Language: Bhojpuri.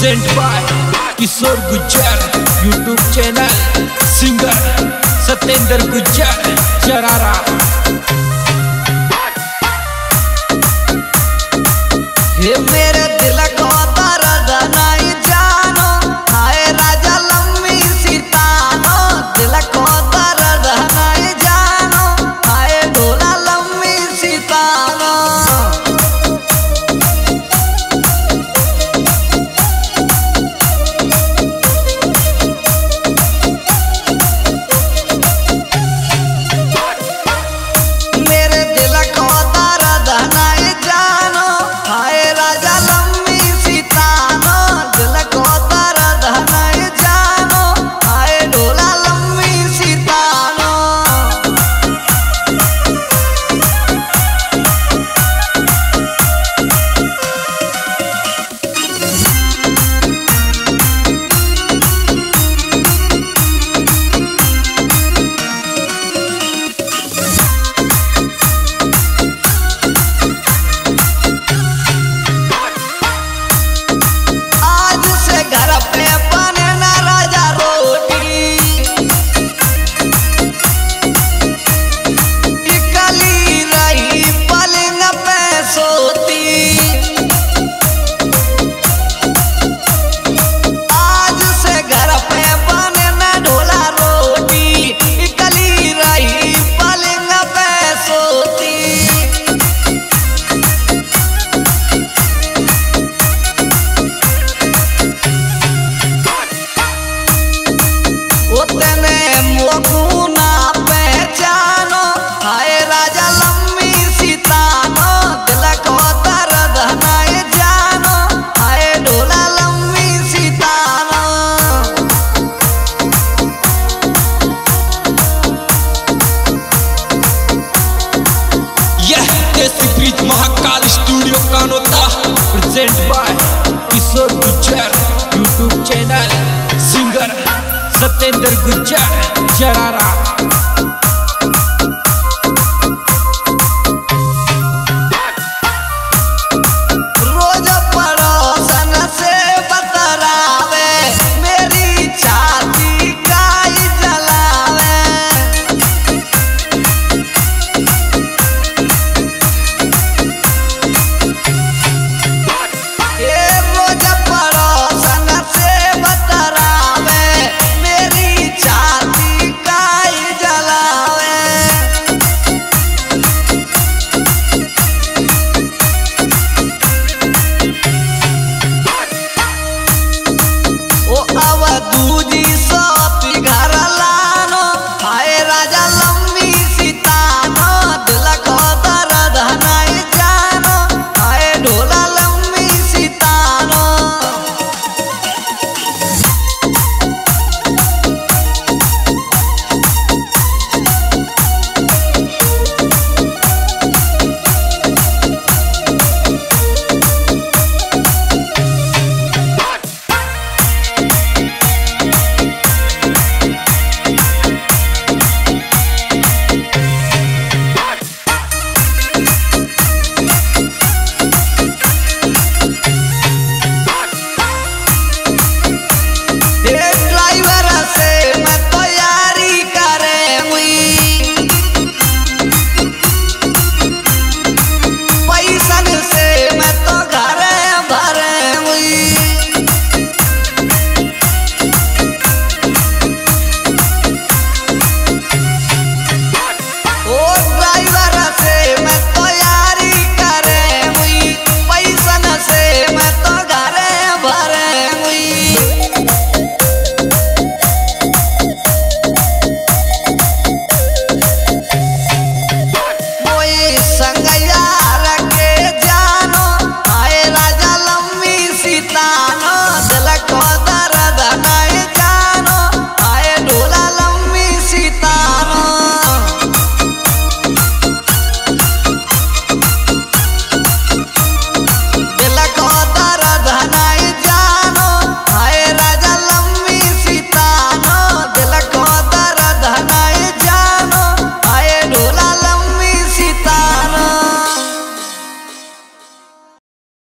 Present by Kishor Gujjar YouTube channel singer Satyendra Gujjar Jarara. हे मेरे दिल को दर्द नहीं जानो, हाय राजा लम्बी सीतानो। दिल को दर्द नहीं जानो, हाय ढोला लम्बी सीतानो। मेरे दिल को दर्द नहीं जानो, हाय राजा लम्बी सीतानो। दिल को दर्द नहीं जानो, हाय ढोला लम्बी सीतानो। आज से घर पे बने ना राजा रोटी, इकली रही पलंग पे सोती। आज से घर पे बने ना ढोला रोटी, इकली रही पलंग पे सोती। उतने मोकू ना पहचानो, हाय राजा लम्बी सीतानो। दिल को दर्द नहीं जानो, हाय ढोला लम्बी सीतानो। यह देसी Brij Mahakal studio Kanota present by Kishor Gujjar YouTube channel singer Satyendra Gujjar जरारा।